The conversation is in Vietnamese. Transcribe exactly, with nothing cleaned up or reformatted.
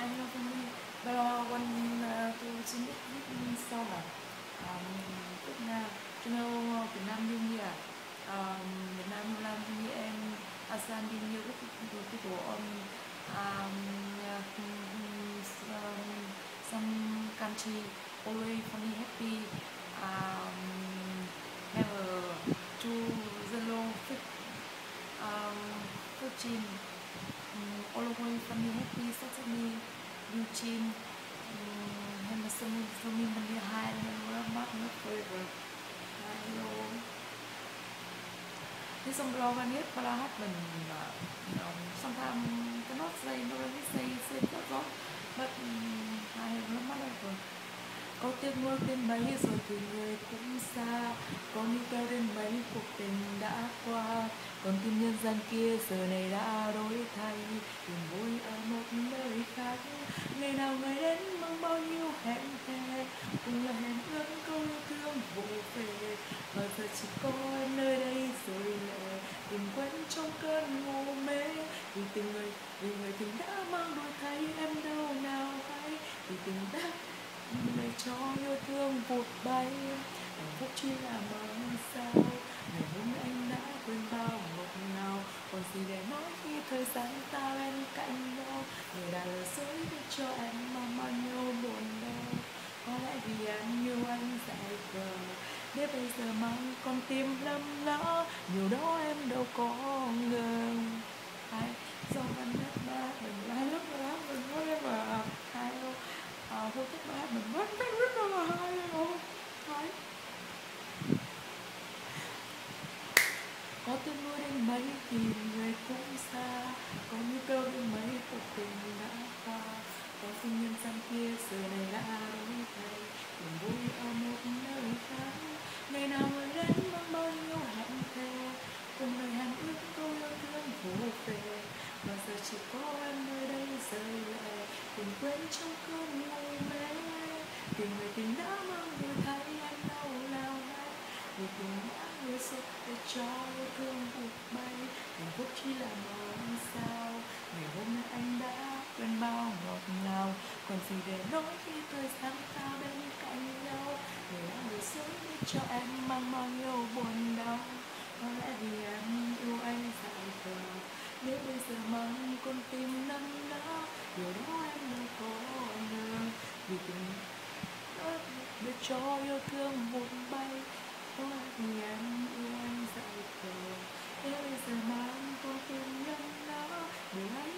hello Fanny. But uh, when uh, tôi xin biết biết sau là um, Việt Nam, you know Việt Nam New Year, um, Việt Nam New Year New Year and ASEAN New Year with people on um, um, some country always funny happy um, have a two zero um, fifteen um, always funny happy certainly Eugene um, Henderson Sumi Mania High and Mark Not Forever. Hello. This song Rowan yet, but I had been um, sometimes cannot say, no really say, say that wrong, but um, I have no matter. Có tiếng mưa đến mấy rồi thì người cũng xa, có những kêu đến mấy cuộc tình đã qua, còn tim nhân gian kia giờ này đã đổi thay, tìm vui ở một nơi khác. Ngày nào người đến mang bao nhiêu hẹn thề, cùng là hẹn ước câu yêu thương vô về, mà giờ chỉ có em nơi đây rồi lệ, tìm quên trong cơn ngủ mê. Vì tình người, vì người tình đã mang đổi thay, em đâu nào hay, vì tình đã để cho yêu thương vụt bay, hạnh phúc chỉ là mơ sao. Ngày hôm anh đã quên bao ngọt ngào, còn gì để nói khi thời gian ta bên cạnh nhau. Người đã lừa dối để cho em mang bao nhiêu buồn đau. Có lẽ vì em yêu anh dại khờ, để bây giờ mang con tim lắm lỡ, nhiều đó em đâu có ngờ. Hai do anh biết ba mình hai lúc đó mình có em mà hai đâu à, thôi các bạn mình mất rất rất là hay luôn. Đấy. Có tiếng mưa đến mấy thì người cũng xa, có như câu đến mấy cuộc tình đã qua, có sinh nhân gian kia giờ này đã đổi thay, niềm vui ở một nơi khác. Ngày nào người đến mang bao nhiêu hẹn thề, cùng lời hẹn ước câu yêu thương vô về, mà giờ chỉ có em nơi đây rơi lệ, tìm quên trong cơn ngủ mê. Vì người tình đã mang người thay em đau nào hay, vì tình đã người sẽ để cho yêu thương vụt bay, hạnh phúc chỉ là mơ sao. Ngày hôm nay anh đã quên bao ngọt ngào, còn gì để nói khi thời gian ta bên cạnh nhau. Người đã người dối để cho em mang bao nhiêu buồn đau. Có lẽ vì em yêu anh dại khờ, nếu bây giờ mang con tim nắm nỡ, điều đó em đâu có ngờ. Vì tình đó để cho yêu thương vụt bay, có lẽ vì em yêu anh dại khờ, nếu bây giờ mang con tim nắm nỡ, điều